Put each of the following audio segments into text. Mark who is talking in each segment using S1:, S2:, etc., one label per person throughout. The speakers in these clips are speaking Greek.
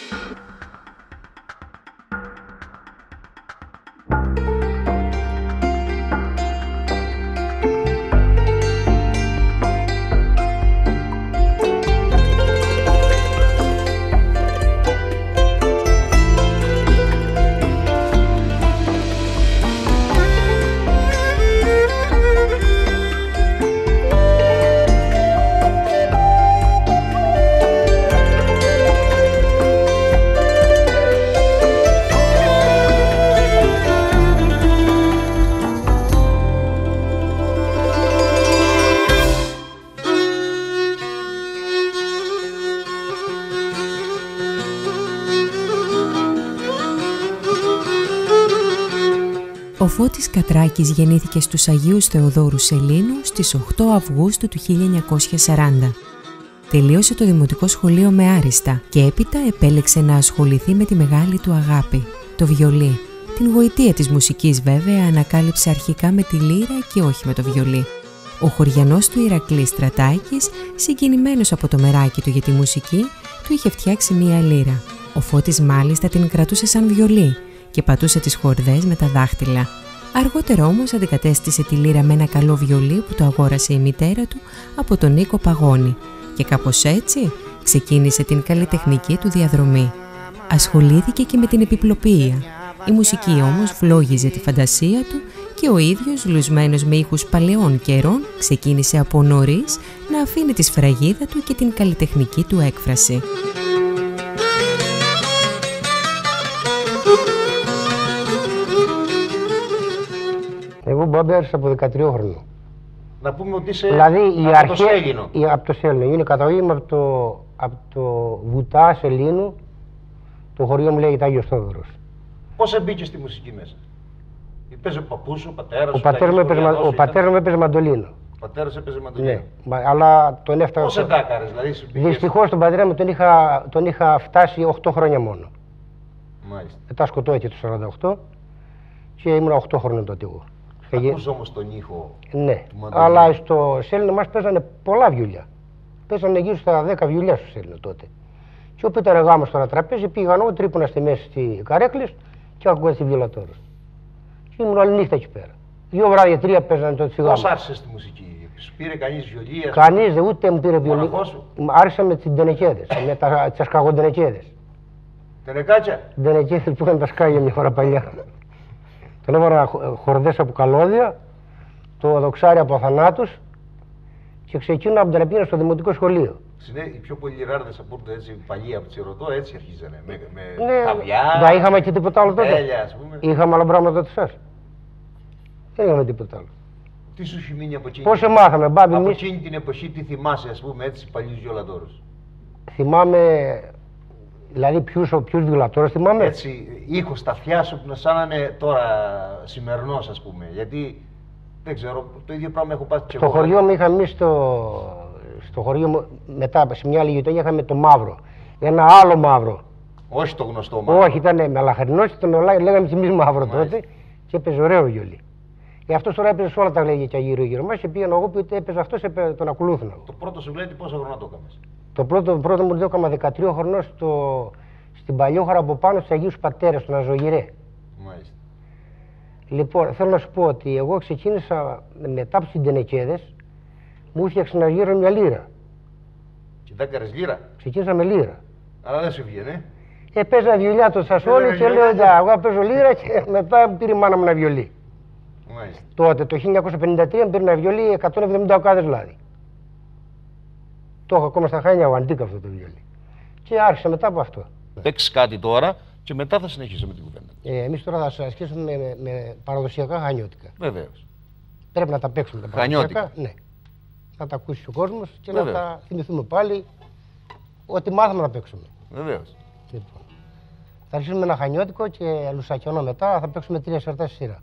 S1: Ο Φώτης Κατράκης γεννήθηκε στους Αγίους Θεοδόρου Σελήνου στις 8 Αυγούστου του 1940. Τελείωσε το δημοτικό σχολείο με άριστα και έπειτα επέλεξε να ασχοληθεί με τη μεγάλη του αγάπη, το βιολί. Την γοητεία της μουσικής βέβαια ανακάλυψε αρχικά με τη λύρα και όχι με το βιολί. Ο χωριανός του Ηρακλής Στρατάκης, συγκινημένος από το μεράκι του για τη μουσική, του είχε φτιάξει μία λύρα. Ο Φώτης μάλιστα την κρατούσε σαν βιολί και πατούσε τις χορδές με τα δάχτυλα. Αργότερα όμως αντικατέστησε τη λύρα με ένα καλό βιολί που το αγόρασε η μητέρα του από τον Νίκο Παγώνη και κάπως έτσι ξεκίνησε την καλλιτεχνική του διαδρομή. Ασχολήθηκε και με την επιπλοποιία. Η μουσική όμως φλόγιζε τη φαντασία του και ο ίδιος, λουσμένος με ήχους παλαιών καιρών, ξεκίνησε από νωρίς να αφήνει τη σφραγίδα του και την καλλιτεχνική του έκφραση.
S2: Εγώ μπαμπέρασα από 13 χρονών.
S3: Να πούμε ότι είσαι
S2: δηλαδή,
S3: από το Σέλινο.
S2: Από το Σέλινο. Είναι καταγωγή μου από το Βουτά Σελήνου. Το χωριό μου λέγεται Άγιος Θόδωρος.
S3: Πώς έμπηκε στη μουσική μέσα? Παίζει ο παππούς σου, ο πατέρας σου?
S2: Ο πατέρας μου έπαιζε μαντολίνο.
S3: Ο πατέρας έπαιζε μαντολίνο.
S2: Ναι, αλλά τον έφτασα.
S3: Πώς εντάκαρες, δηλαδή?
S2: Δυστυχώς τον πατέρα μου τον είχα φτάσει 8 χρόνια μόνο.
S3: Μάλιστα.
S2: Μετά σκοτώθηκε το 48 και ήμουν 8 χρόνια τότε εγώ.
S3: Ακούς όμως τον ήχο
S2: ναι,
S3: του μαντολίνου.
S2: αλλά στο Σέλινο μας παίζανε πολλά βιολιά. Παίζανε γύρω στα 10 βιολιά στο Σέλινο τότε. Και όπου ήταν γάμος στο ένα τραπέζι, πήγαν όλοι, τρύπουνα στη μέση στη καρέκλες και άκουγα τη βιολατόρα. Και ήμουν όλη νύχτα εκεί πέρα. 2 βράδια, 3 παίζανε τότε στη γάμο.
S3: Πώς άρχισες τη μουσική? Σου πήρε κανείς βιολί?
S2: Κανείς, ούτε μου πήρε βιολί. Άρχισα με τις ντενεκέδες, με τις ασκαγοντενεκέδες.
S3: Τενεκάτια?
S2: Ντενεκέδες που είχαν τα σκάγια μια φορά παλιά. Τον έβαρα χορδές από καλώδια, το δοξάρι από αθανάτους και ξεκίνησα από την πήγαινα στο δημοτικό σχολείο.
S3: Οι πιο πολλοί λιράρδες από το έτσι παλιοί από Τσιρωτό έτσι αρχίζανε. Με
S2: ναι,
S3: ταβιά.
S2: Δεν είχαμε και τίποτα άλλο τότε.
S3: Τέλεια, ας πούμε.
S2: Είχαμε άλλα πράγματα τότε σας. Δεν είχαμε τίποτα άλλο.
S3: Τι σου έχει μείνει από εκείνη?
S2: Πώς σε μάθαμε, μπάμπη
S3: από εκείνη την εποχή, τι θυμάσαι, ας πούμε, έτσι, παλιούς βιολατόρους?
S2: Θυμάμαι, δηλαδή ποιους βιολατόρους θυμάμαι.
S3: Έτσι, ήχος στα αυτιά σου που σαν να είναι τώρα σημερινός, ας πούμε. Γιατί, δεν ξέρω, το ίδιο πράγμα έχω πάθει και εγώ.
S2: Στο χωριό μου είχαμε εμείς στο χωριό μου, μετά σε μια άλλη γειτονιά είχαμε το μαύρο. Ένα άλλο μαύρο.
S3: Όχι το γνωστό μαύρο.
S2: Όχι, ήταν μελαχρινός, λέγαμε και εμείς μαύρο τότε και έπαιζε ωραίο βιολί. Αυτό τώρα έπαιζε σε όλα τα γλέγια γύρω-γύρω μας και πήγαινα εγώ που έπαιζε αυτός, τον ακολούθηνα.
S3: Το πρώτο σου λέει πόσο χρόνο το έκαμες?
S2: Το πρώτο μου το έκανα 13 χρονών στην Παλιόχώρα από πάνω στους Αγίους Πατέρες, στον Αζωγυρέ.
S3: Μάλιστα.
S2: Λοιπόν, θέλω να σου πω ότι εγώ ξεκίνησα μετά από τις ντενεκέδες, μου έφτιαξε να γύρω μια λύρα.
S3: Και τα έκανες λύρα?
S2: Ξεκίνησα με λύρα.
S3: Αλλά δεν σου βγαίνει.
S2: Παίζα βιολιά το Σασόλι και λέω εγώ παίζω λύρα και μετά πήρε η μάνα μου ένα βιολί.
S3: Μάλιστα.
S2: Τότε, το 1953, πήρε ένα βιολί 170 οκάδες λάδι. Το έχω ακόμα στα Χάνια, ο αντίκα αυτό το βιολί. Και άρχισα μετά από αυτό.
S3: Παίξεις κάτι τώρα και μετά θα συνεχίσουμε την κουβέντα.
S2: Εμείς τώρα θα συνεχίσουμε με παραδοσιακά χανιώτικα.
S3: Βεβαίως.
S2: Πρέπει να τα παίξουμε τα παραδοσιακά. Ναι. Να τα ακούσει ο κόσμος και βεβαίως, να τα θυμηθούμε πάλι ότι μάθαμε να παίξουμε.
S3: Βεβαίως.
S2: Λοιπόν, θα αρχίσουμε με ένα χανιώτικο και λουσακιώνο μετά θα παίξουμε 3 σερτά σειρά.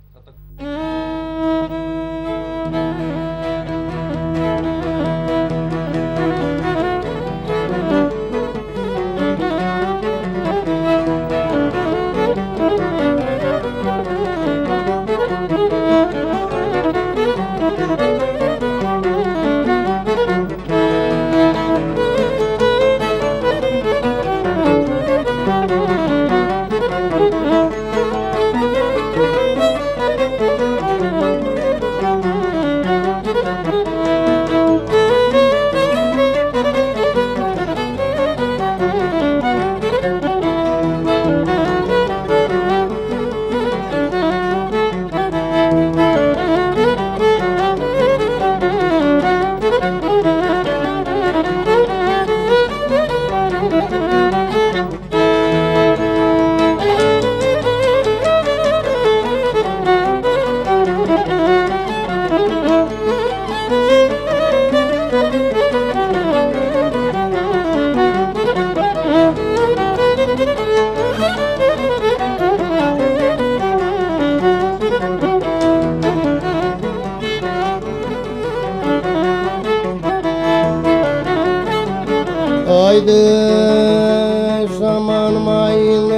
S4: Άιδες, αμάν, μα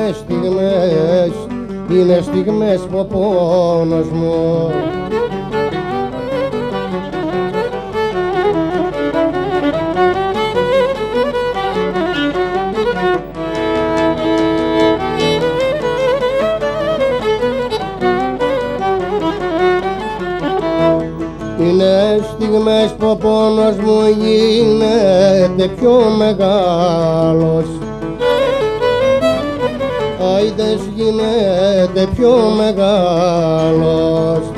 S4: είναι στιγμές που ο πόνος μου είναι στιγμές που ο πόνος μου γίνεται πιο μεγάλος. Άιδες, γίνεται πιο μεγάλος.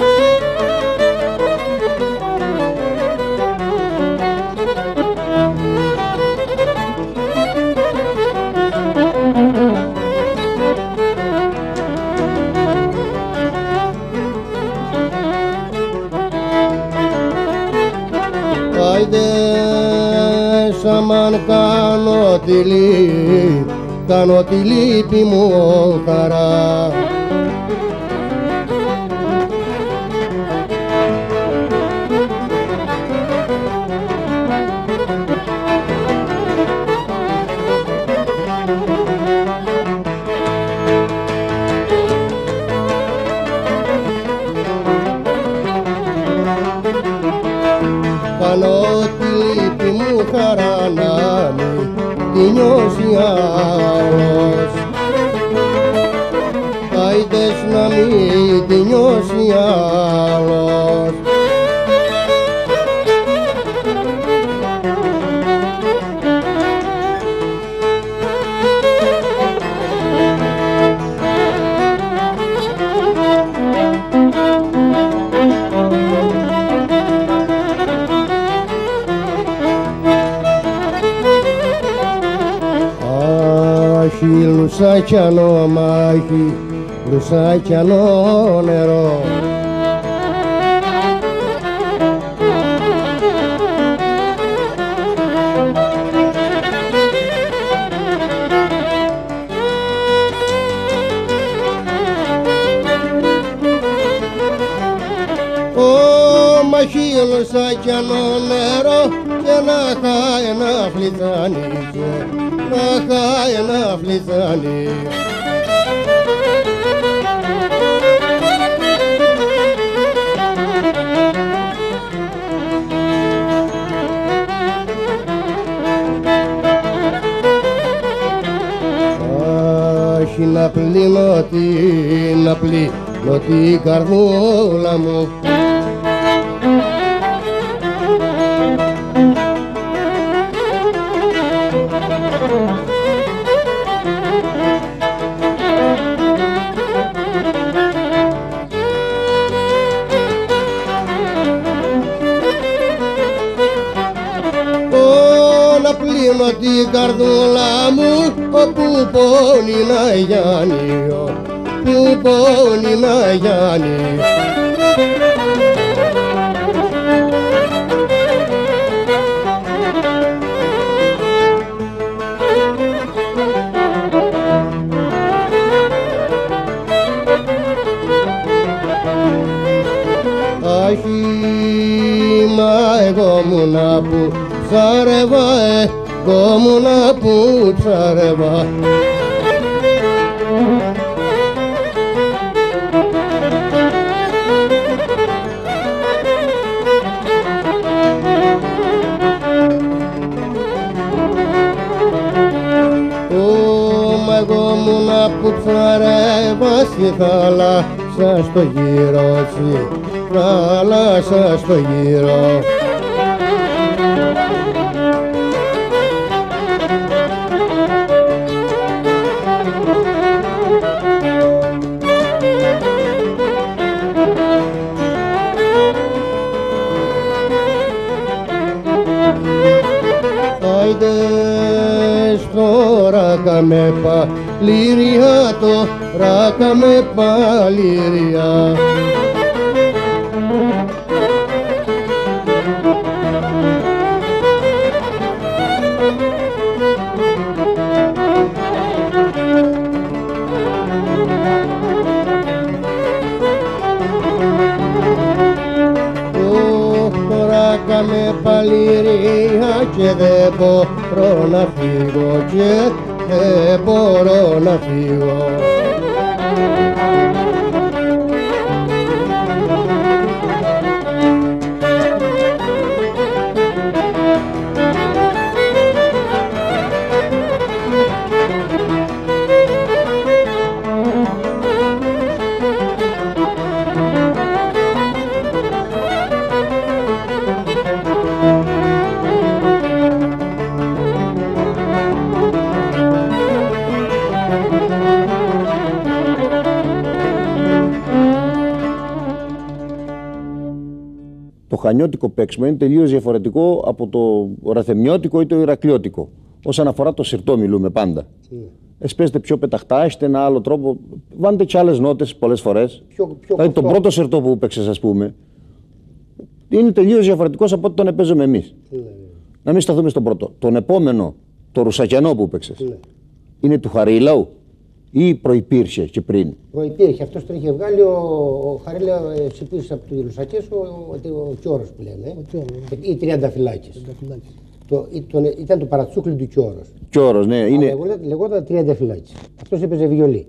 S4: Άιδες, αμάν, κάνω τη λύπη μου χαρά. Κάνω τη λύπη μου χαρά να μην τη νιώσει άλλος. Άιδες, να μην τη νιώσει άλλος. Λουσάκιανό μάχη, λουσάκιανό νερό. Μαχή, λουσάκιανό νερό και να χάει ένα φλιτάνι, να χάει ένα φλιτάνι. Άχι να πλύνω την καρδούλα μου. Να πλύνω την καρδούλα μου, όπου πόνει να γιάνει, όπου πόνει να γιάνει. Άχι, μα εγώ μου να που ψάρευα, εγώ μου να που ψάρευα. εγώ μου να πουτσαρεύα στη θάλασσα στο γύρο, θάλασσα στο γύρο. Ράκα με παλήρια, το ράκα με παλήρια. Το ράκα με παλήρια και δεν μπορώ να φύγω και δεν μπορώ να φύγω.
S5: Το χανιώτικο παίξιμο είναι τελείως διαφορετικό από το ραθεμιώτικο ή το ηρακλειώτικο. Όσον αφορά το συρτό, μιλούμε πάντα. Εσείς παίζετε πιο πεταχτά, έχετε ένα άλλο τρόπο. Βάνετε και άλλες νότες πολλές φορές. Δηλαδή, τον πρώτο συρτό που παίξες, ας πούμε, είναι τελείως διαφορετικός από ό,τι τον παίζουμε εμείς. Να μην σταθούμε στον πρώτο. Τον επόμενο, το ρουσακιανό που παίξες, είναι του Χαρίλαου ή προϋπήρχε και πριν?
S2: Προϋπήρχε. Αυτός τον είχε βγάλει ο Χαρίλαου επίσης από τους Ρουσακές, ο Κιώρος που λένε. Ή Τριανταφυλάκης. Ήταν το παρατσούκλι του Κιώρος.
S5: Κιώρος, ναι. Είναι...
S2: Λεγόταν Τριανταφυλάκης. Αυτός έπαιζε βιολί.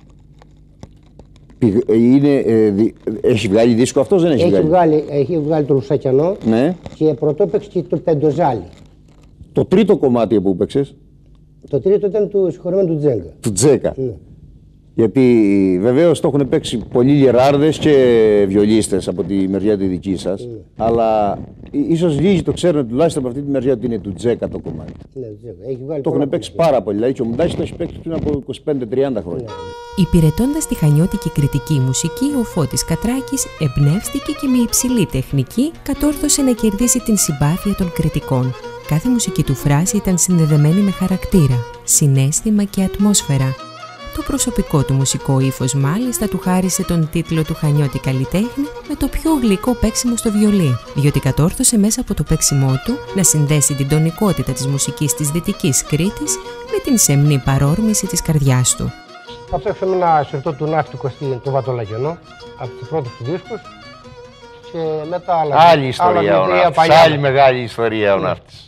S5: Έχει βγάλει δίσκο αυτός, δεν έχει βγάλει?
S2: Έχει βγάλει το Ρουσακιανό,
S5: ναι.
S2: Και πρωτόπαιξε και το Πεντοζάλι.
S5: Το τρίτο κομμάτι που παίξες?
S2: Το τρίτο ήταν του συγχωρεμένου του Τζέγκα.
S5: Του Τζέκα. Ναι. Γιατί βεβαίως το έχουν παίξει πολλοί λιράρδες και βιολίστες από τη μεριά τη δική σας. Αλλά ίσως λίγοι το ξέρουν τουλάχιστον από αυτή τη μεριά ότι είναι του Τζέκα το κομμάτι.
S2: Ναι, έχει βγάλει
S5: το έχουν παίξει πάρα πολύ. Δηλαδή και ο Μουντάσης το έχει παίξει πριν από 25-30 χρόνια.
S1: Υπηρετώντας τη χανιώτικη κριτική μουσική, ο Φώτης Κατράκης εμπνεύστηκε και με υψηλή τεχνική κατόρθωσε να κερδίσει την συμπάθεια των κριτικών. Κάθε μουσική του φράση ήταν συνδεδεμένη με χαρακτήρα, συναίσθημα και ατμόσφαιρα. Το προσωπικό του μουσικό ύφος μάλιστα του χάρισε τον τίτλο του Χανιώτη καλλιτέχνη με το πιο γλυκό παίξιμο στο βιολί, διότι κατόρθωσε μέσα από το παίξιμό του να συνδέσει την τονικότητα της μουσικής της Δυτικής Κρήτης με την σεμνή παρόρμηση της καρδιάς του.
S2: Θα ψάξουμε ένα συρτό του Ναύτη Κωστή, το Βατολαγενό, από τους πρώτους του δίσκους. Και μετά
S3: άλλη ιστορία ο Ναύτης, άλλη μεγάλη ιστορία ο Ναύτης.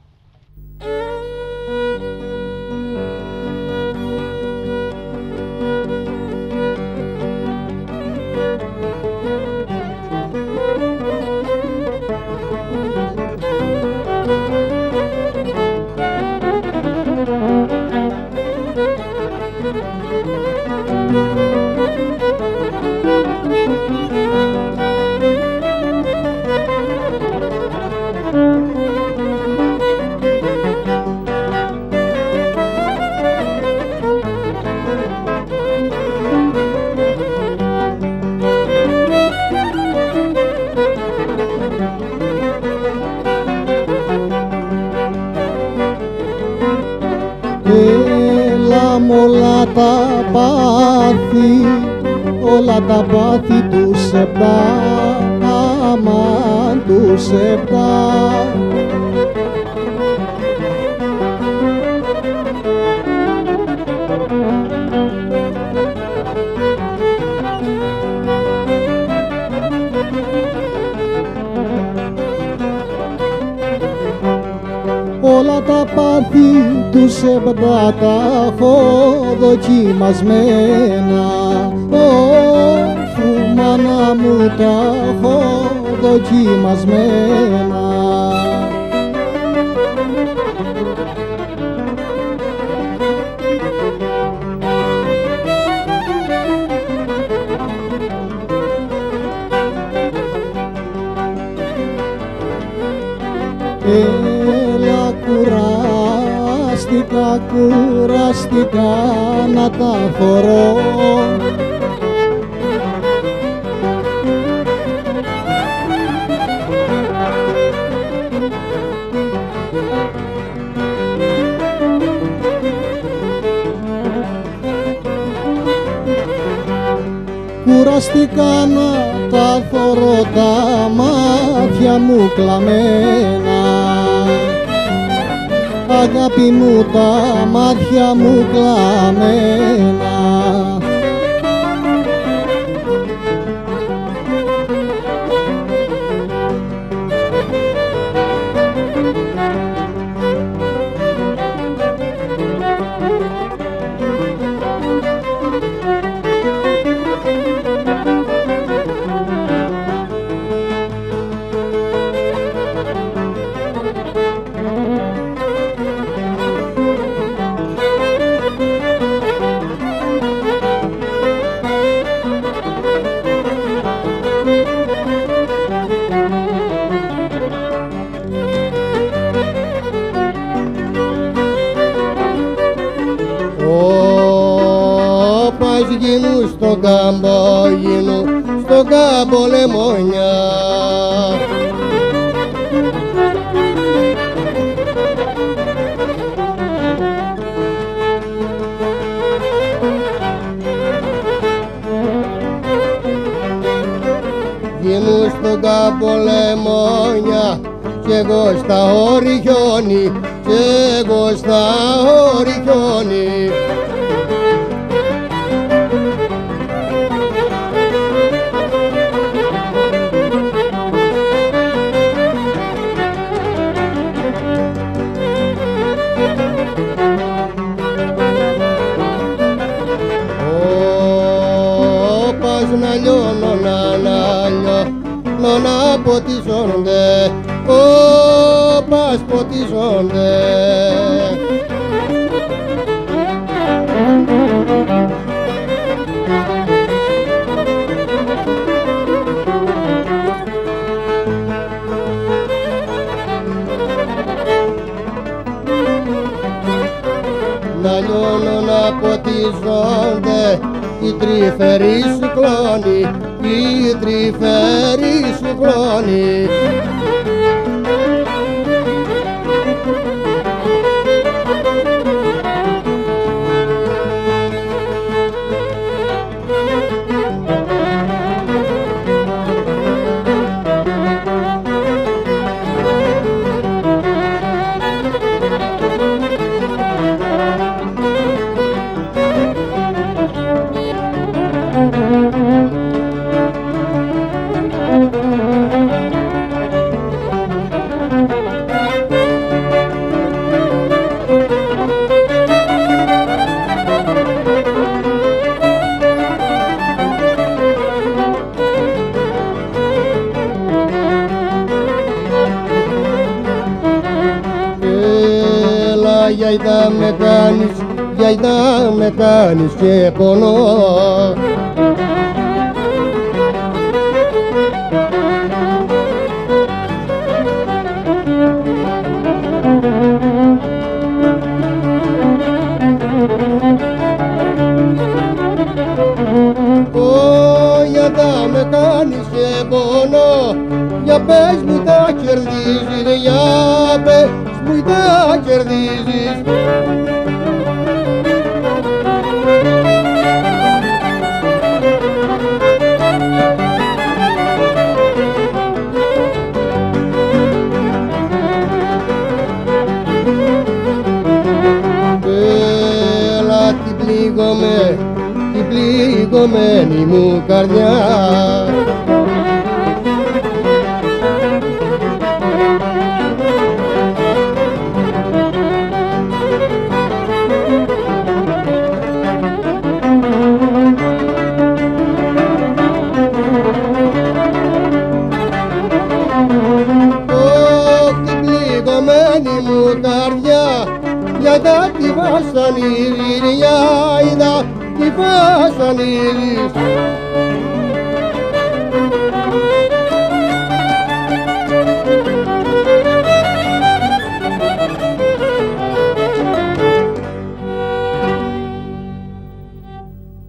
S4: Όλα τα πάθη, όλα τα πάθη τους επτά, αμάν τους επτά. Όλα τα πάθη τους επτά τα έχω δοκιμασμένα, όφου μάνα μου τα έχω δοκιμασμένα. κουραστικά να τα φορώ. Κουραστικά να τα φορώ τα μάτια μου κλαμμένα, αγάπη μου τα μάτια μου κλαμμένα. Στον κάμπο γίνου, στον κάμπο λεμόνια. Γίνου στον κάμπο λεμόνια κι εγώ στα όρη χιόνι, κι εγώ στα όρη χιόνι. Να ποτίζονται, πας ποτίζονται. Να λιώνω να ποτίζονται οι τρυφεροί σου κλόνοι, οι τρυφεροί σου κλόνοι. Γιαϊδά με κάνεις και πονώ. Γιαϊδά με κάνεις και πονώ. Για πες μου τα κερδίζεις, για πες μου τα κερδίζεις. Έλα την πληγωμένη μου καρδιά. Είδα τη βασανίδη, είδα τη βασανίδη.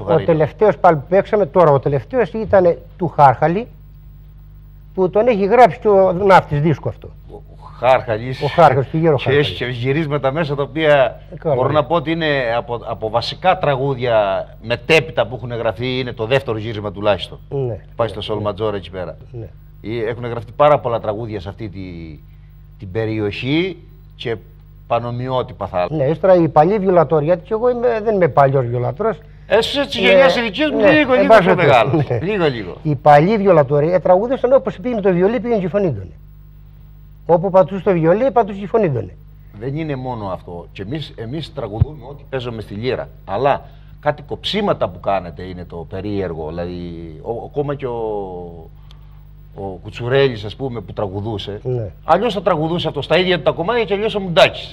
S3: Βαρύλο.
S2: Ο τελευταίος πάλι που παίξαμε τώρα, ο τελευταίος ήταν του Χάρχαλη, που τον έχει γράψει και ο Ναύτης δίσκο αυτό.
S3: Ο Χάρχαλης.
S2: Ο Χάρχαλης, του γύρω
S3: Και
S2: Χάρχαλη.
S3: έχει γυρίσματα μέσα τα οποία
S2: καλά.
S3: μπορώ να πω ότι είναι από βασικά τραγούδια μετέπειτα που έχουν γραφτεί, είναι το δεύτερο γύρισμα τουλάχιστον.
S2: Ναι.
S3: Πάει στο Σολ Ματζόρ εκεί πέρα.
S2: Ναι.
S3: Έχουν γραφτεί πάρα πολλά τραγούδια σε αυτή την περιοχή και πανομοιότυπα θα έλεγα.
S2: Ναι, ύστερα οι παλιοί βιολατόροι, γιατί και εγώ δεν είμαι παλιός βιολατόρος.
S3: Εσύ τη γενιά ηλικία μου λίγο πιο μεγάλο. Λίγο.
S2: Οι παλιοί βιολατόροι τραγούδησαν όπως πήγαινε το βιολί, πήγαινε και η φωνή του. Όπου πατούσε το βιολί, πατούσε η φωνή του.
S3: Δεν είναι μόνο αυτό. Και εμείς τραγουδούμε ό,τι παίζουμε στη λύρα. Αλλά κάτι κοψίματα που κάνετε είναι το περίεργο. Δηλαδή, ακόμα και ο Κουτσουρέλης, ας πούμε, που τραγουδούσε.
S2: Ναι.
S3: Αλλιώς θα τραγουδούσε αυτό στα ίδια τα κομμάτια και αλλιώς ο Μουντάκης.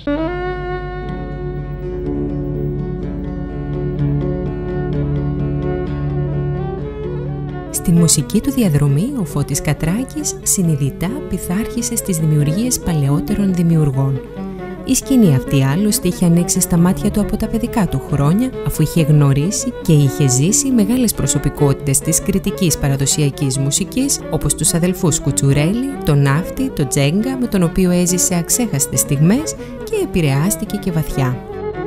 S1: Στην μουσική του διαδρομή, ο Φώτης Κατράκης συνειδητά πειθάρχησε στις δημιουργίες παλαιότερων δημιουργών. Η σκηνή αυτή άλλωστε είχε ανοίξει στα μάτια του από τα παιδικά του χρόνια, αφού είχε γνωρίσει και είχε ζήσει μεγάλες προσωπικότητες της κριτικής παραδοσιακής μουσικής, όπως τους αδελφούς Κουτσουρέλη, τον Ναύτη, τον Τζέγκα, με τον οποίο έζησε αξέχαστες στιγμές και επηρεάστηκε και βαθιά.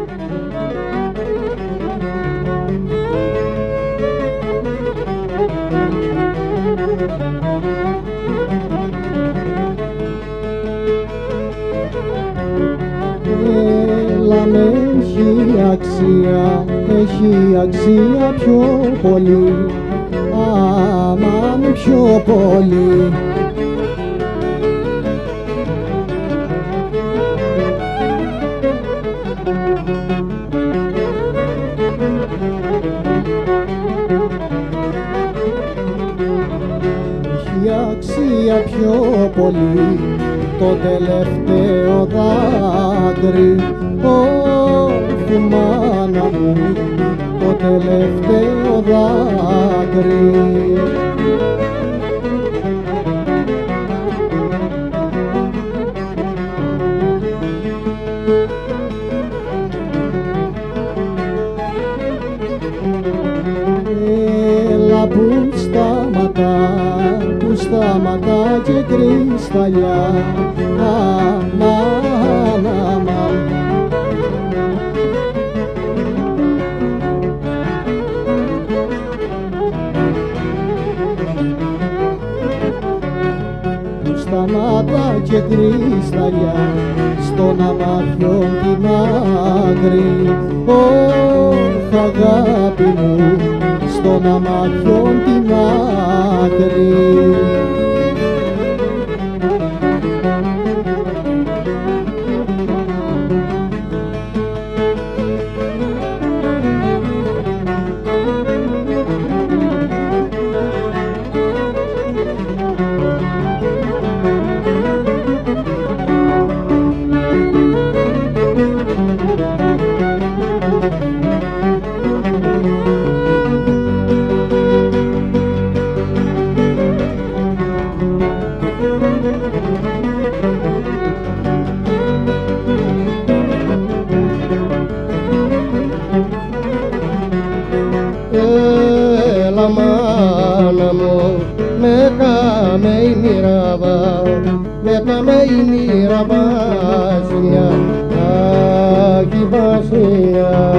S4: Έχει αξία πιο πολύ, άμα πιο πολύ. Έχει αξία πιο πολύ το τελευταίο δάκρυ. Ω, μάνα μου, το τελευταίο δάκρυ. Έλα που σταματά και κρυσταλλιά. Σταμάτα και κρυσταλλιά στον αμάθιο την άκρη. Ωχ, αγάπη μου, στον αμάθιο την άκρη. Έλα μάνα μου, με κάμε η μοίρα βάσια, αχ η βάσια.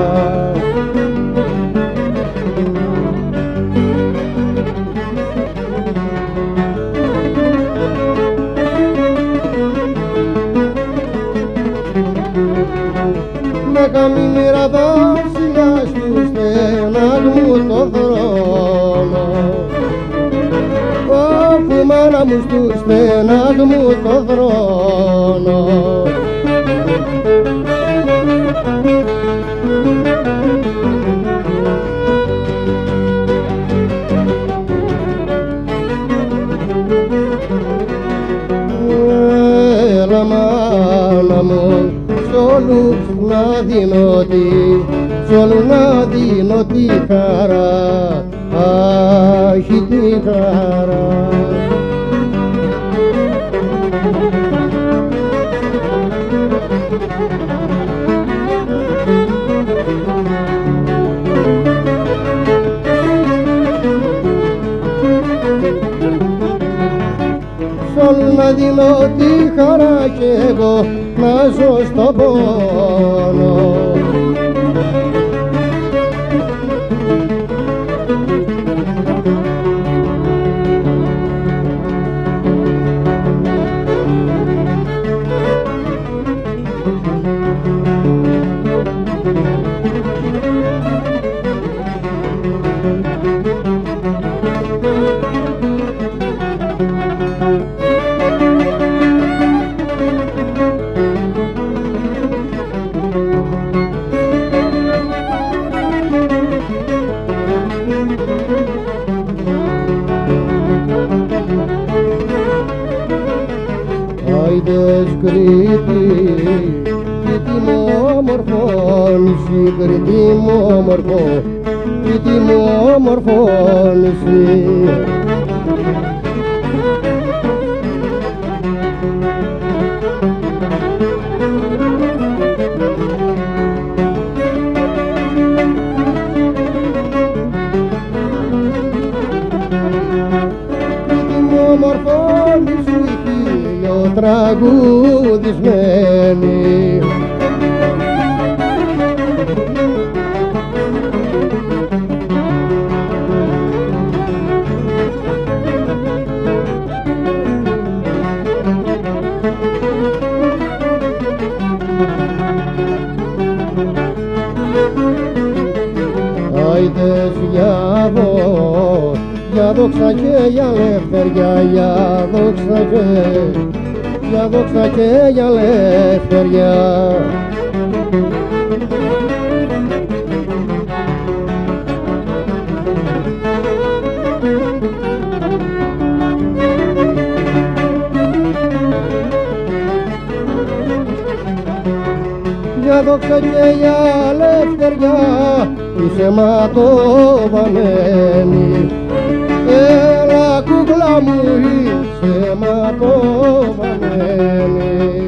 S4: Με κάμε η μοίρα βάσια στους στεναγμούς το δρόμο. Όπου μάνα μου στους στεναγμούς το δρόμο. Έλα μάνα μου, σ' όλους να δίνω τη χαρά, αχ τη χαρά. δίνω τη χαρά κι εγώ να ζω στον πόνο. Άιντες Κρήτη, Κρήτη μου όμορφο νησί, Κρήτη μου όμορφο, Κρήτη μου όμορφο νησί. Κρήτη μου όμορφο νησί, τραγουδισμένη. Άιντες για δόξα και για ελευθεριά, για δόξα και για ελευθεριά. Για δόξα και για ελευθεριά είσαι ματωβαμένη. Έλα κούκλα μου είσαι ματωβαμένη.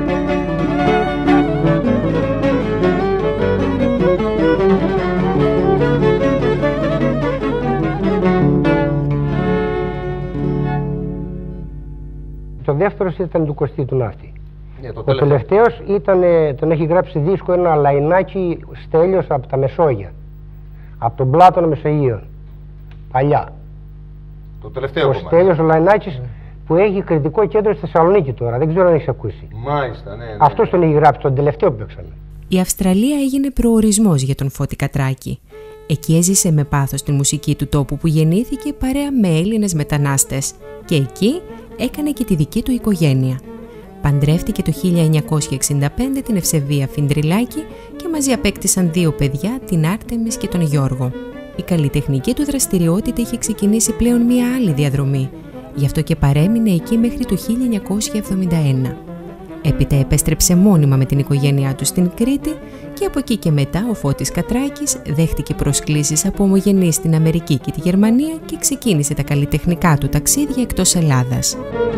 S2: Το δεύτερος ήταν του Κωστή του Ναύτη.
S3: Το
S2: Ο τελευταίος τον έχει γράψει δίσκο ένα Λαϊνάκι Στέλιος από τα Μεσόγεια. Από τον Πλάτωνα Μεσογείων. Παλιά.
S3: Το τελευταίο
S2: Ο
S3: κομμάτι.
S2: Στέλιος ο Λαϊνάκης που έχει κριτικό κέντρο στη Θεσσαλονίκη τώρα. Δεν ξέρω αν έχεις ακούσει.
S3: Μάλιστα, ναι.
S2: Αυτός τον έχει γράψει, τον τελευταίο που παίξαμε.
S1: Η Αυστραλία έγινε προορισμός για τον Φώτη Κατράκη. Εκεί έζησε με πάθος τη μουσική του τόπου που γεννήθηκε παρέα με Έλληνες μετανάστες και εκεί έκανε και τη δική του οικογένεια. Παντρεύτηκε το 1965 την Ευσεβία Φιντριλάκη και μαζί απέκτησαν 2 παιδιά, την Άρτεμις και τον Γιώργο. Η καλλιτεχνική του δραστηριότητα είχε ξεκινήσει πλέον μία άλλη διαδρομή, γι' αυτό και παρέμεινε εκεί μέχρι το 1971. Έπειτα επέστρεψε μόνιμα με την οικογένειά του στην Κρήτη και από εκεί και μετά ο Φώτης Κατράκης δέχτηκε προσκλήσεις από ομογενείς στην Αμερική και τη Γερμανία και ξεκίνησε τα καλλιτεχνικά του ταξίδια εκτός Ελλάδας.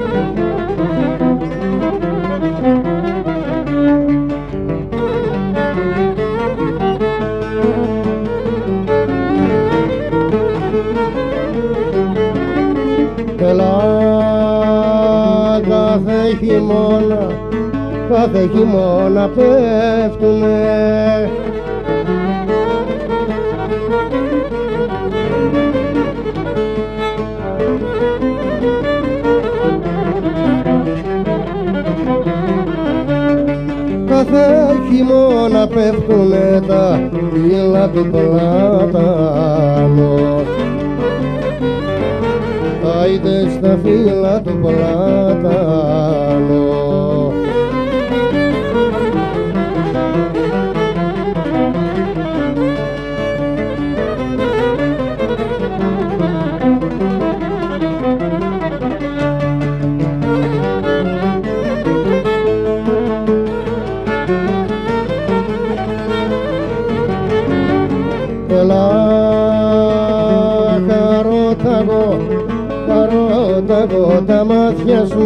S4: Κάθε χειμώνα πέφτουνε κάθε χειμώνα πέφτουνε τα φύλλα του πλάτανου. Άιντε στα φύλλα του πλάτανου. Χαρόταγω τα μάτια σου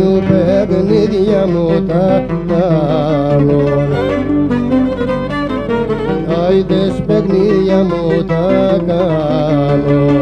S4: μου παιχνίδια μου τα κάνω. Άιδες παιχνίδια μου τα κάνω.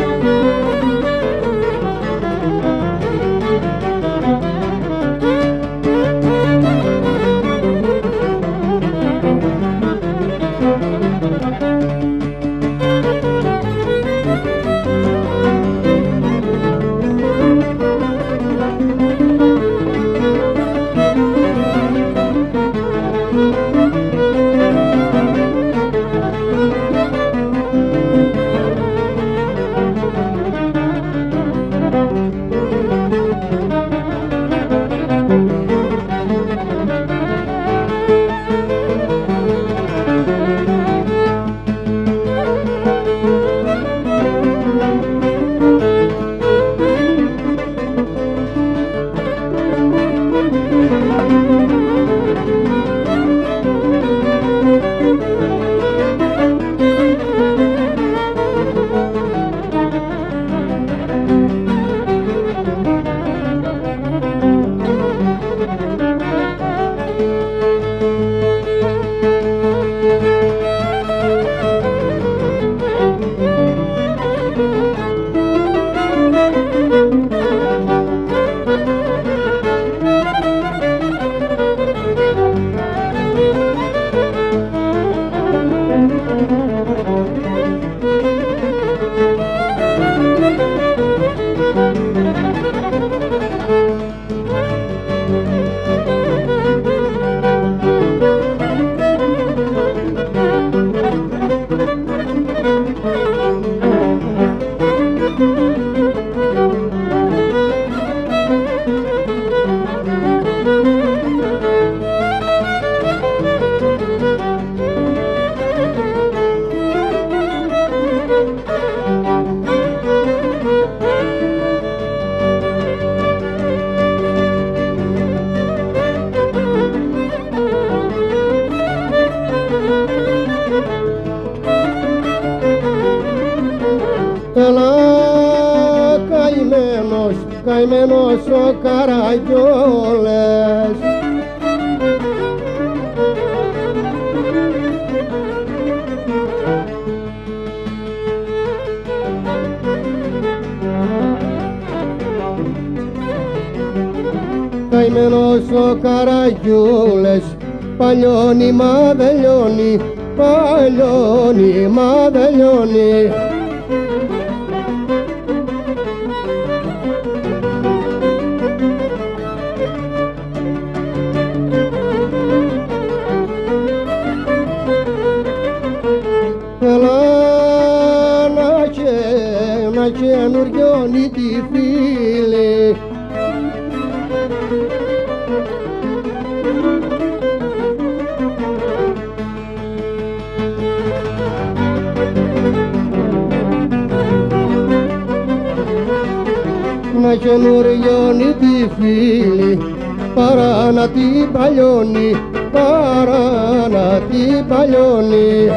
S4: Καημένος ο Καραγιόλες. Καημένος ο Καραγιόλες, παλιώνει μα δεν λιώνει, παλιώνει μα δεν λιώνει. Να καινουριώνει τη φίλη. Να καινουριώνει τη φίλη, παρά να την παλιώνει, παρά να την παλιώνει.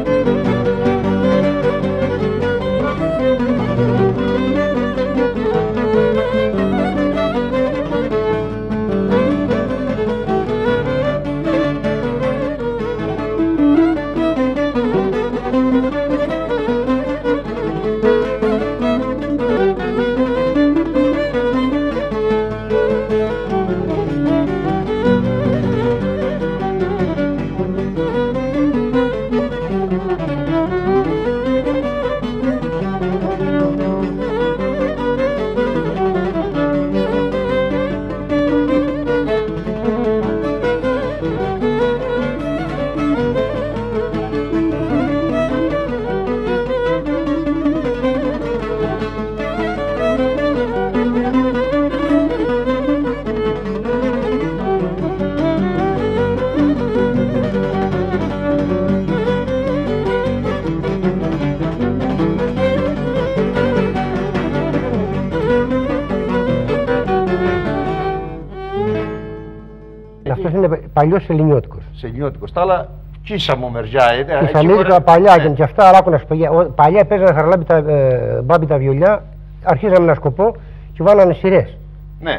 S2: Αυτός είναι παλιός ελληνιώτικος.
S3: Ελληνιώτικος. Τα άλλα κίσαμο μεριά.
S2: Της Αμέρικα παλιά και αυτά, αλλά άκου να σου πω. Παλιά παίζανε χαραλάμπι τα μπάμπι τα βιολιά, αρχίζαμε να σκοπώ και βάλανε σειρές.
S3: Ναι.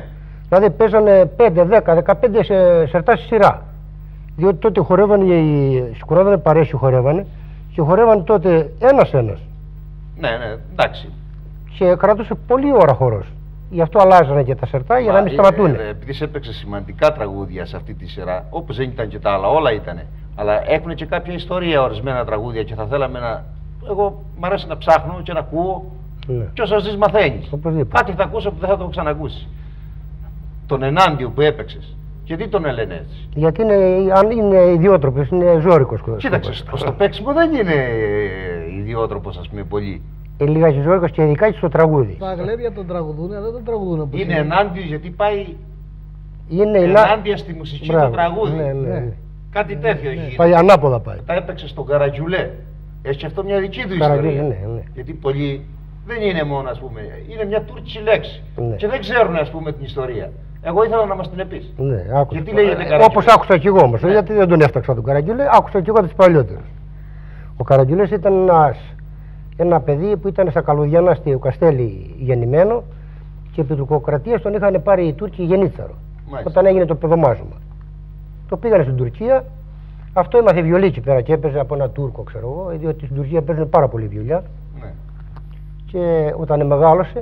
S2: Δηλαδή παίζανε 5, 10, 15 σερτά στη σειρά. Διότι τότε σκουράδανε παρέσει, χορεύανε και χορεύανε τότε ένας-ένας.
S3: Ναι, εντάξει.
S2: Και κρατούσε πολλή ώρα χορός. Γι' αυτό αλλάζανε και τα σερτά για να μην σταματούν.
S3: Επειδή έπαιξε σημαντικά τραγούδια σε αυτή τη σειρά, όπως δεν ήταν και τα άλλα, όλα ήτανε. Αλλά έχουν και κάποια ιστορία ορισμένα τραγούδια και θα θέλαμε να. Εγώ μ' αρέσει να ψάχνω και να ακούω.
S2: Ναι.
S3: Και όσα ζεις μαθαίνεις.
S2: Οπωσδήποτε.
S3: Κάτι θα ακούσω που δεν θα το ξανακούσει. Τον ενάντιο που έπαιξες. Και τι τον έλενε έτσι.
S2: Γιατί αν είναι ιδιότροπος, είναι ζώρικος.
S3: Κοίταξε, στο παίξιμο δεν είναι ιδιότροπος, ας πούμε, πολύ.
S2: Λίγα ζώρικος και ειδικά και στο τραγούδι.
S6: Τα γλέβια τον τραγουδούν, αλλά δεν τον τραγουδούν όπως
S3: είναι ενάντιο γιατί πάει
S2: είναι
S3: ενάντια στη μουσική το τραγούδι.
S2: Ναι.
S3: Κάτι τέτοιο έχει γίνει.
S2: Πάει ανάποδα πάει.
S3: Τα έπαιξε στον Καρατζουλέ. Έχει αυτό μια δική του ιστορία.
S2: Ναι.
S3: Γιατί πολλοί δεν είναι μόνο, ας πούμε, είναι μια τουρκική λέξη.
S2: Ναι.
S3: Και δεν ξέρουν, ας πούμε, την ιστορία. Εγώ ήθελα να μας την πεις.
S2: Ναι,
S3: γιατί λέγεται Καρατζουλέ.
S2: Όπως άκουσα κι εγώ όμως, γιατί δεν τον έφταξα τον Καρατζουλέ, άκουσα κι εγώ τις παλιότερες. Ο Καρατζουλές ήταν ένα παιδί που ήταν στα Καλουδιανά στο Καστέλι γεννημένο και επί τουρκοκρατίας τον είχαν πάρει οι Τούρκοι γεννήτσαρο. Όταν έγινε το παιδομάζωμα. Το πήγανε στην Τουρκία, αυτό έμαθε βιολί εκεί πέρα και έπαιζε από ένα Τούρκο, ξέρω εγώ, διότι στην Τουρκία παίζουν πάρα πολύ βιολιά.
S3: Ναι.
S2: Και όταν μεγάλωσε,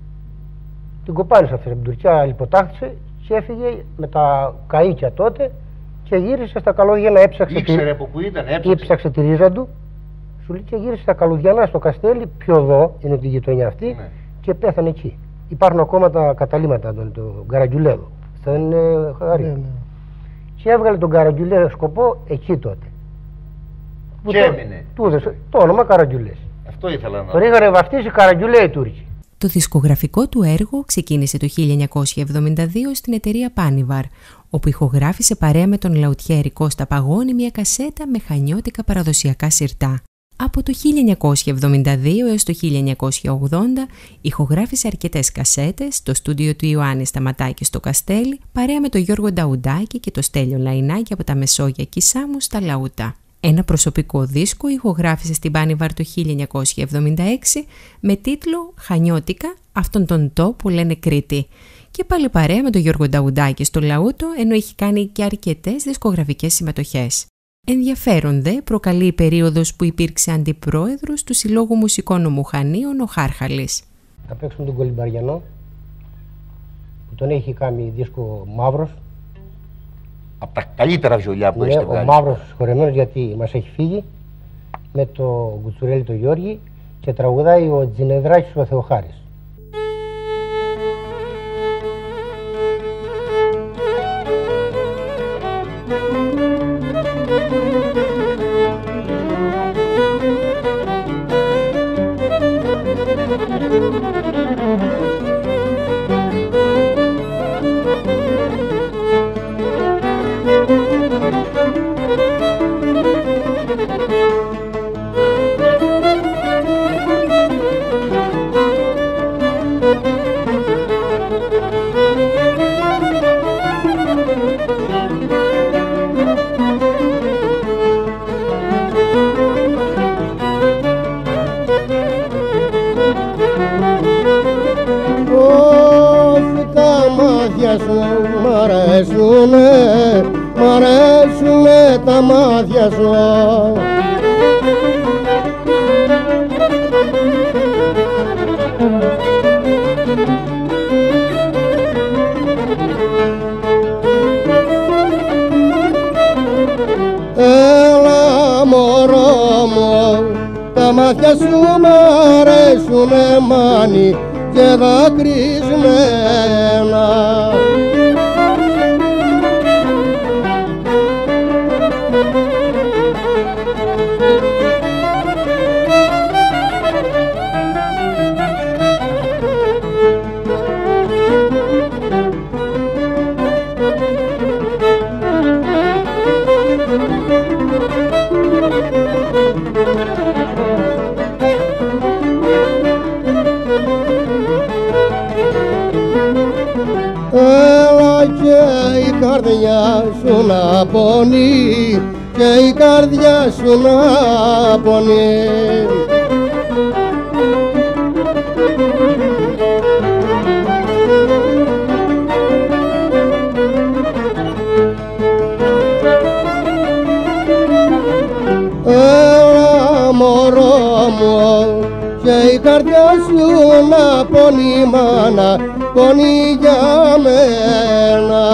S2: την κοπάνισε αυτή την Τουρκία, λιποτάχτησε και έφυγε με τα καΐκια τότε και γύρισε στα Καλουδιανά.
S3: Ήξερε από πού ήταν,
S2: έψαξε τη ρίζα του. Σου λέει και γύρισε στα Καλουδιανά στο Καστέλι, πιο εδώ είναι τη γειτονιά αυτή, ναι. Και πέθανε εκεί. Υπάρχουν ακόμα τα καταλήμματα του Καρατζουλέδου. Αυτό δεν είναι χαρή. Ναι. Και έβγαλε τον Καρατζουλέ σκοπό εκεί τότε.
S3: Και έμεινε.
S2: Το όνομα Καρατζουλές.
S3: Αυτό ήθελα να.
S2: Τον είχαν βαφτίσει Καρατζουλέ οι Τούρκοι.
S1: Το δισκογραφικό του έργο ξεκίνησε το 1972 στην εταιρεία Πάνιβαρ, όπου ηχογράφησε παρέα με τον λαουτιέρη Κώστα Παγώνη μια κασέτα με χανιώτικα παραδοσιακά σιρτά. Από το 1972 έως το 1980 ηχογράφησε αρκετές κασέτες στο στούντιο του Ιωάννη Σταματάκη στο Καστέλι, παρέα με τον Γιώργο Νταουντάκη και το Στέλιο Λαϊνάκη από τα Μεσόγεια Κισάμου στα Λαούτα. Ένα προσωπικό δίσκο ηχογράφησε στην Πάνιβαρ το 1976 με τίτλο «Χανιώτικα, αυτόν τον τόπο που λένε Κρήτη». Και πάλι παρέα με τον Γιώργο Νταουντάκη στο Λαούτο, ενώ έχει κάνει και αρκετές δισκογραφικές συμμετοχές. Ενδιαφέρον δε προκαλεί η περίοδος που υπήρξε αντιπρόεδρος του Συλλόγου Μουσικών Ομουχανίων ο Χάρχαλης.
S2: Θα παίξουμε τον Κολυμπαριανό, που τον έχει κάνει δίσκο μαύρος.
S3: Από τα καλύτερα βιολιά που έχετε βγάλει.
S2: Ο μαύρος χορεμένος γιατί μας έχει φύγει, με το Κουτσουρέλη το Γιώργη και τραγουδάει ο Τζινεδράκης ο Θεοχάρης. Μ' αρέσουνε τα μάτια σου. Έλα μωρό μου, τα μάτια σου μ' αρέσουνε μάνι και δακρυσμένα. Έλα και η καρδιά σου να πονεί και η καρδιά σου να πονεί.
S4: καρδιά σου να πονεί μάνα, πονεί για μένα.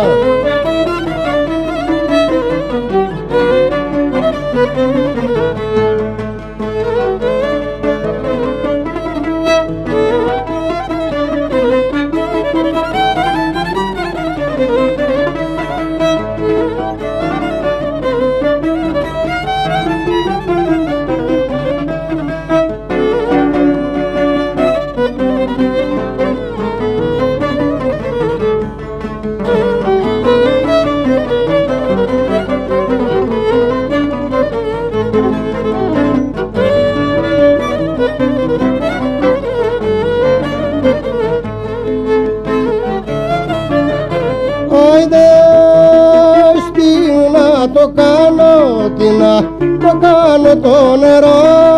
S4: Το κάνω το νερό.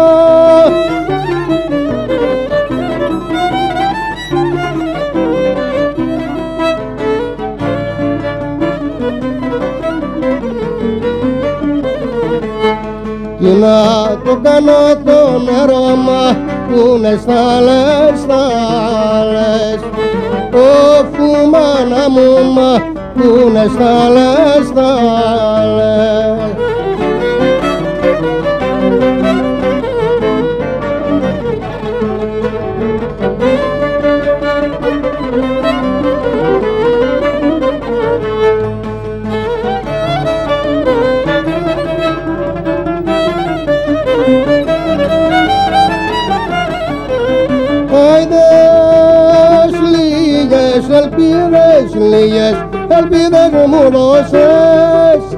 S4: Τι να το κάνω το νερό μα που είναι στάλες, στάλες. Ωφου μάνα μου μα που είναι στάλες, στάλες. Λίγες ελπίδες μου δώσες.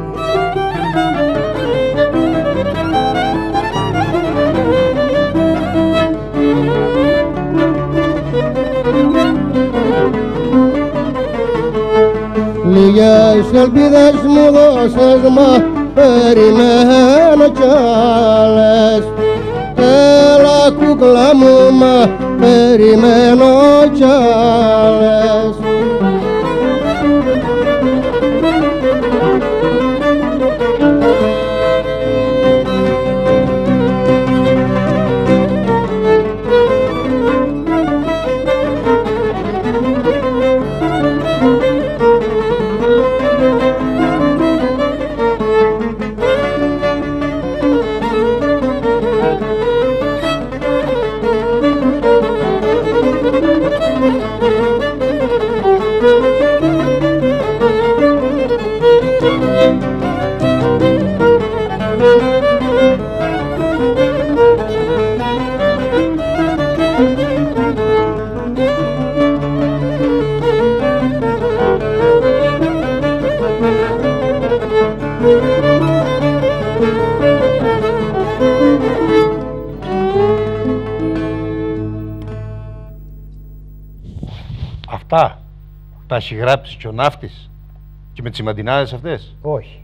S4: Λίγες ελπίδες μου δώσες, μα περιμένω κι άλλες. Έλα κούκλα μου, μα περιμένω κι άλλες.
S3: Αυτά τα έχει γράψει και ο ναύτης και με τις σημαντινάδες αυτές?
S2: Όχι.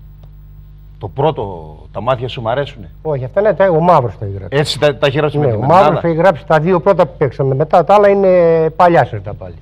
S3: Το πρώτο, τα μάτια σου μ' αρέσουνε?
S2: Όχι, αυτά είναι ο Μαύρος τα έχει γράψει.
S3: Έτσι τα έχει γράψει με τη
S2: Ο
S3: μαντινάδα?
S2: Μαύρος έχει γράψει τα δύο πρώτα που παίξαμε. Μετά τα άλλα είναι παλιά σερτά πάλι.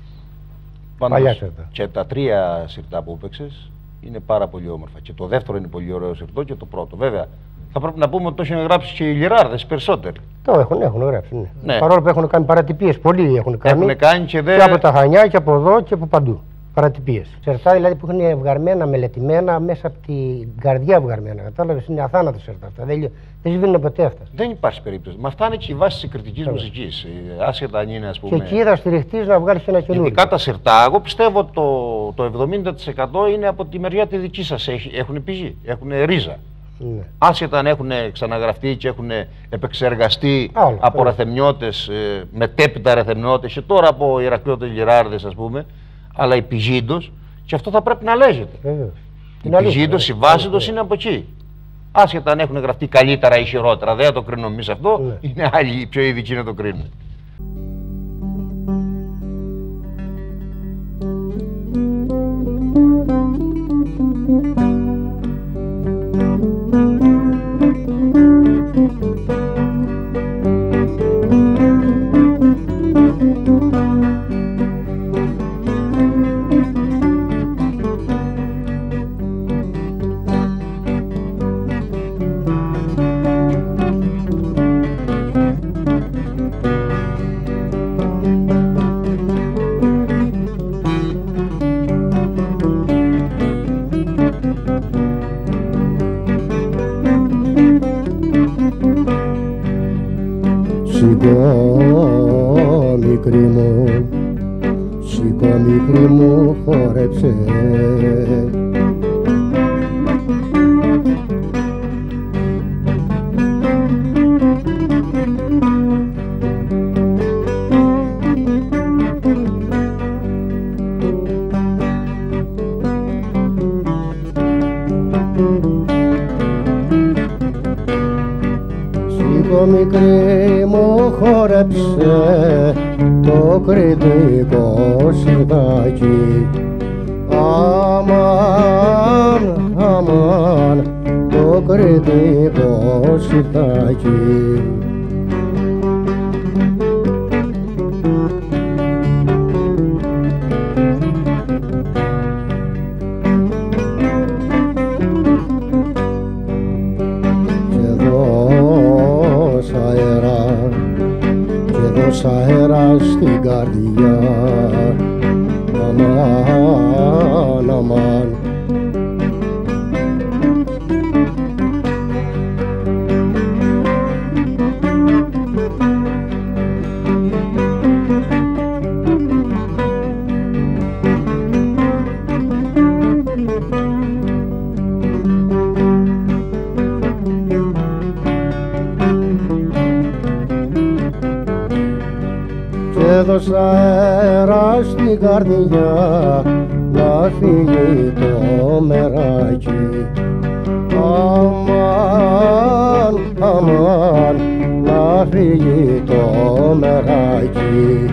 S2: Παλιά σερτά.
S3: Και τα τρία σιρτά που παίξες είναι πάρα πολύ όμορφα. Και το δεύτερο είναι πολύ ωραίο σιρτό και το πρώτο. Βέβαια, θα πρέπει να πούμε ότι το έχουν γράψει και οι λιράρδες περισσότεροι.
S2: Το έχουν γράψει. Ναι.
S3: Ναι.
S2: Παρόλο που έχουν κάνει παρατυπίες, πολλοί έχουν κάνει.
S3: Έχουν κάνει και
S2: Και από τα Χανιά και από εδώ και από παντού. Παρατυπίες. Σερτά δηλαδή που είναι βγαρμένα, μελετημένα, μέσα από την καρδιά βγαρμένα. Κατάλαβες, είναι αθάνατα σερτά αυτά. Δεν σβήνουν ποτέ αυτά.
S3: Δεν υπάρχει περίπτωση. Μα αυτά είναι και η βάση της κριτικής μουσικής. Άσχετα αν είναι, ας πούμε.
S2: Και εκεί θα στηριχτείς να βγάλεις ένα καινούριο.
S3: Ειδικά τα σερτά, εγώ πιστεύω το 70% είναι από τη μεριά τη δική σας. Έχουν πηγή, έχουν ρίζα.
S2: Ναι.
S3: Άσχετα αν έχουν ξαναγραφτεί και έχουν επεξεργαστεί από ραθεμιώτες, μετέπειτα ραθεμιώτες και τώρα από Ηρακλειώτες Γεράρδες, ας πούμε, αλλά η πηγή τους, και αυτό θα πρέπει να λέγεται. Η πηγή τους, η βάση τους είναι από εκεί. Άσχετα αν έχουν γραφτεί καλύτερα ή χειρότερα, δεν το κρίνουμε εμείς αυτό, είναι άλλοι οι πιο ειδικοί να το κρίνουν.
S4: χόρεψε. Σήκω μικρή μου χόρεψε το κριτικό σιρτάκι. Αμάν, αμάν, το κριτικό σιρτάκι. Αέρα στην καρδιά, αμάν, αμάν. Έδωσα αέρα στην καρδιά να φύγει το μεράκι. Αμάν, αμάν, να φύγει το μεράκι.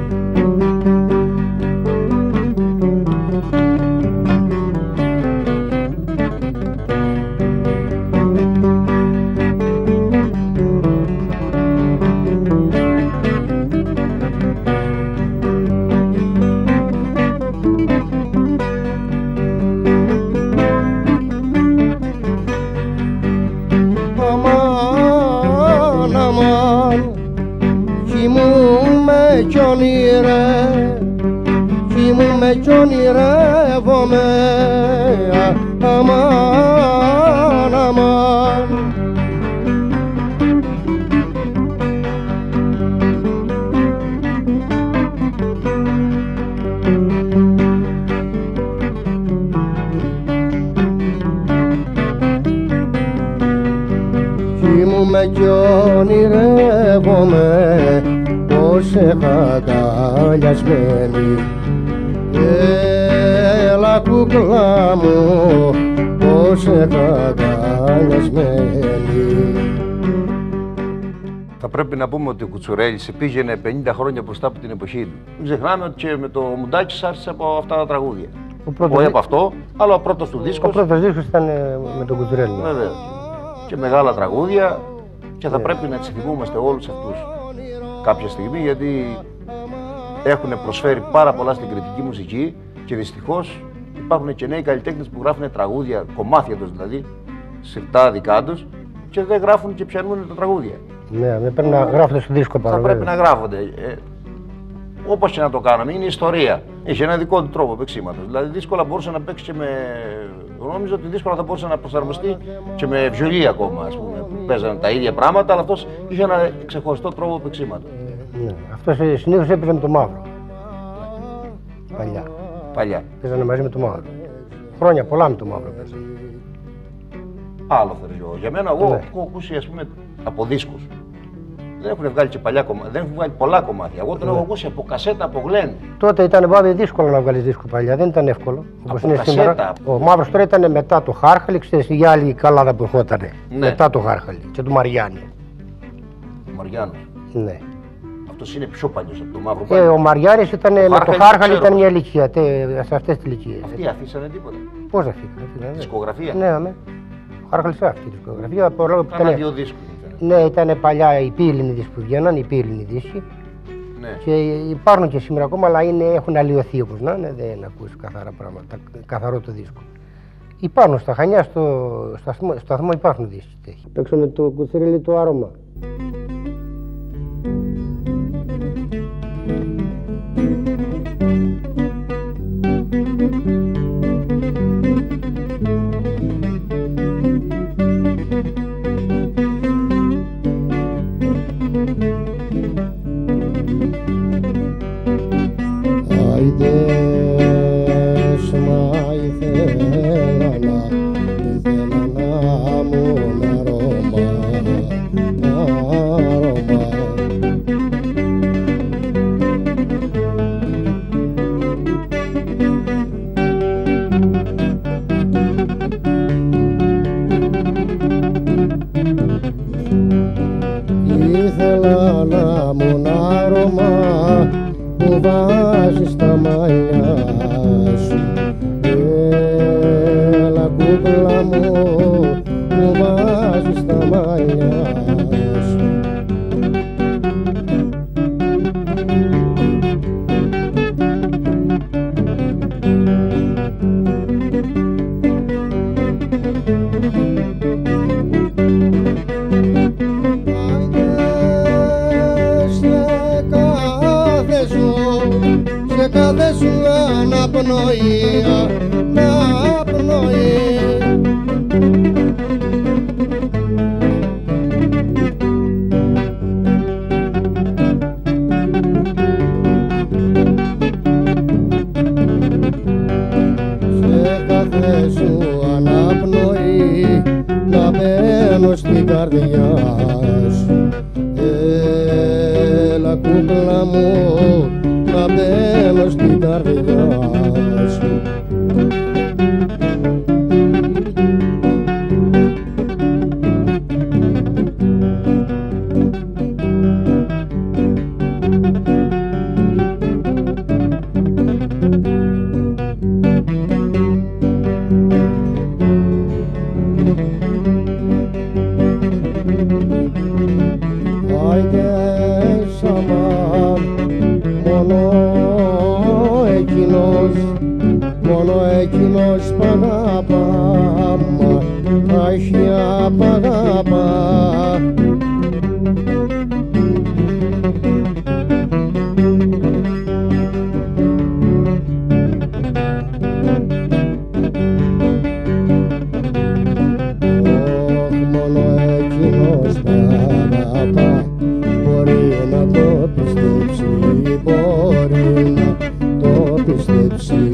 S4: Κοιμούμαι κι ονειρεύομαι, αμάν, αμάν. Κοιμούμαι κι ονειρεύομαι πως αγκαλιασμένη. Έλα κούκλα μου, πως αγκαλιασμένη.
S3: Θα πρέπει να πούμε ότι ο Κουτσουρέλης πήγαινε 50 χρόνια μπροστά από την εποχή του. Μην ξεχνάμε ότι και με το Μουντάκι άρχισε από αυτά τα τραγούδια. Όχι από αυτό, αλλά ο πρώτος του δίσκος.
S2: Ο πρώτος δίσκος ήταν με τον Κουτσουρέλη.
S3: Βεβαίως. Και μεγάλα τραγούδια και θα πρέπει να θυμούμαστε όλους αυτούς κάποια στιγμή, γιατί έχουν προσφέρει πάρα πολλά στην κριτική μουσική και δυστυχώς υπάρχουν και νέοι καλλιτέχνες που γράφουν τραγούδια, κομμάτια τους δηλαδή, συρτά δικά τους, και δεν γράφουν και πιανούν τα τραγούδια.
S2: Ναι, δεν πρέπει να γράφονται στο δίσκο πάνω.
S3: Θα πρέπει να γράφονται. Όπως και να το κάναμε, είναι ιστορία. Είχε ένα δικό του τρόπο παίξήματος. Δηλαδή, δύσκολα μπορούσε να παίξει και με. Νόμιζα ότι δύσκολα θα μπορούσε να προσαρμοστεί και με βιολί ακόμα, ας πούμε. Παίζανε τα ίδια πράγματα, αλλά αυτός είχε ένα ξεχωριστό τρόπο παίξήματος.
S2: Ναι, αυτός συνήθως έπαιζε με το μαύρο. Παλιά. Παίζανε μαζί με το μαύρο. Χρόνια πολλά με το μαύρο παίζανε.
S3: Άλλο θεριό. Για μένα, εγώ έχω ακούσει, ας πούμε, από δίσκους. Δεν έχουν βγάλει και παλιά κομμάτια, δεν έχουν βγάλει πολλά κομμάτια. Εγώ τον έχω ακούσει από κασέτα, από γλέν.
S2: Τότε ήταν βέβαια δύσκολο να βγάλει δίσκο παλιά, δεν ήταν εύκολο. Όπως είναι σήμερα. Ο Μαύρος τώρα ήταν μετά το Χάρχαλη, ξέρεις, η άλλη καλάδα που ερχότανε. Ναι. Μετά το Χάρχαλη και του Μαριάννη.
S3: Ο Μαριάννος.
S2: Ναι.
S3: Αυτός είναι πιο παλιός από το Μαύρο.
S2: Ο Μαριάννης ήταν με το Χάρχαλη, ήταν μια ηλικία, σε αυτές τις ηλικίες.
S3: Αυτοί αφήσανε τίποτα.
S2: Πώς αφήσανε.
S3: Δισκογραφία.
S2: Ναι, ο Χάρχαλης αυτή η δισκογραφία.
S3: Κάνα δύο δίσκους.
S2: Ναι, ήταν παλιά οι πύληνοι δίσκοι που βγαίναν, οι πύληνοι δίσκοι.
S3: Ναι.
S2: Και υπάρχουν και σήμερα ακόμα, αλλά έχουν αλλοιωθεί όπως να είναι, δεν ακούς καθαρά πράγματα, καθαρό το δίσκο. Υπάρχουν στα Χανιά, στο σταθμό υπάρχουν δίσκοι. Παίξαμε το Κουτσουρέλη το άρωμα.
S4: Ήθελα να μου άρωμα που βάζεις στα μαλλιά σου. Έλα κούκλα μου που βάζεις στα μαλλιά σου. Σε κάθε σου αναπνοή, αναπνοή. Σε κάθε σου αναπνοή να μπαίνω στην καρδιά σου. Έλα κούκλα μου να μπαίνω στην καρδιά σου. Μόνο εκείνος π' αγαπά, μα αχιά π' αγαπά. Μόνο εκείνος π' αγαπά, μπορεί να το πιστέψει, μπορεί να το πιστέψει.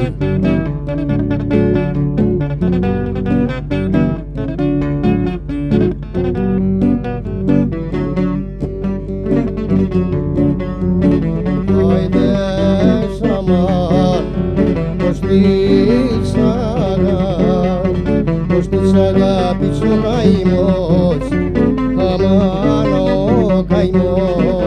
S4: Άιντες αμάν, πως της αγάπης ο καημός, αμάν ο καημός.